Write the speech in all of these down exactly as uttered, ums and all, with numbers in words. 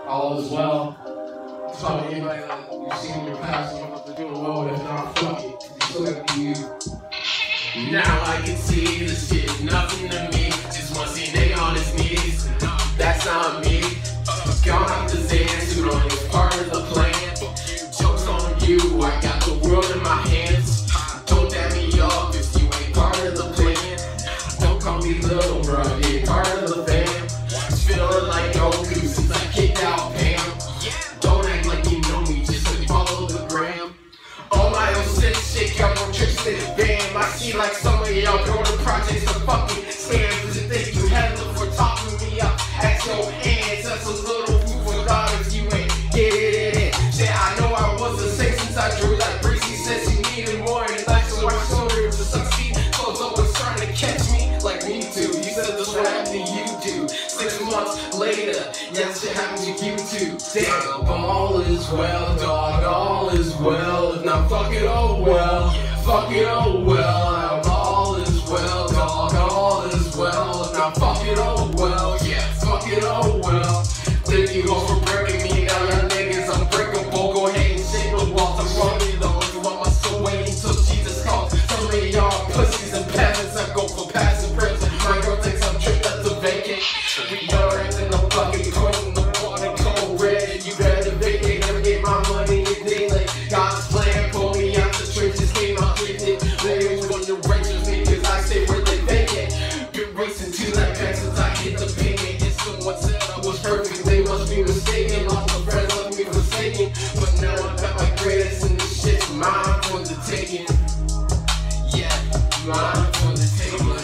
all is well. Tell anybody that you've seen in your past, you don't have to do well, but if not, fuck it, cause you still gotta be you. Now I can see the shit, nothing to me. Just wanna see they on his knees. That's not me. Gone off the Zan, suit on is part of the plan. Joke's on you, I got the world in my hands. Don't dab me off if you ain't part of the plan. Don't call me little bro, you're part of the fam. Feeling like Goku since I kicked out Pam. Don't act like you know me, just follow the gram. All my own sick shit, y'all more tricks than a bam. I see like some of y'all go to projects are fucking scams. Does it think you had them for talking me up? Ask your hands, that's a little food for thought if you ain't get it in. Shit, I know I was the same since I drew like Breezy says he needed more in life, so I showed her to succeed. So it's always trying to catch me like me too. You said this would happen to you too. Six months later, yeah, shit happened to you too. Damn, all is well, dog, all is well. If not, fuck it, oh well. Fuck it, oh well. All is well, dog, all is well. If not, fuck it, oh well. Yeah, fuck it, oh well. Thank you all for breaking me down, y'all niggas unbreakable. Go ahead and shake the walls, I'm running though. You want my soul waiting till Jesus calls. Some of y'all pussies and peasants, I go for passive prison. My girl thinks I'm tripped up to vacate. We are in the fucking queen, the water cold red. You better vacate, never get my money in daily. God's plan, pull me out the trenches, came out with it. They always want to righteous me, cause I stay where they vacate. Been racing to that back since I hit the payment. If someone said I was perfect, they must be mistaken. Lots of friends left me forsaken, but now I got my greatest and this shit's mine for the taking. Yeah, mine for the taking.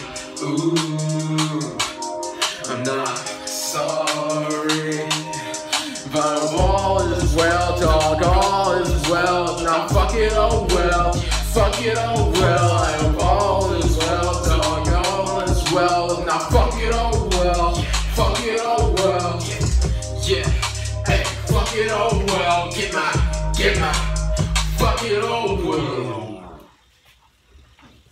Ooh, I'm not sorry, but all is well, dog, all is well. Now fuck it, oh well, fuck it, oh well. I hope all is well, dog, all is well. Now fuck it, oh well, fuck it, oh well. Yeah, hey, fuck it, oh well. Get my, get my, fuck it, oh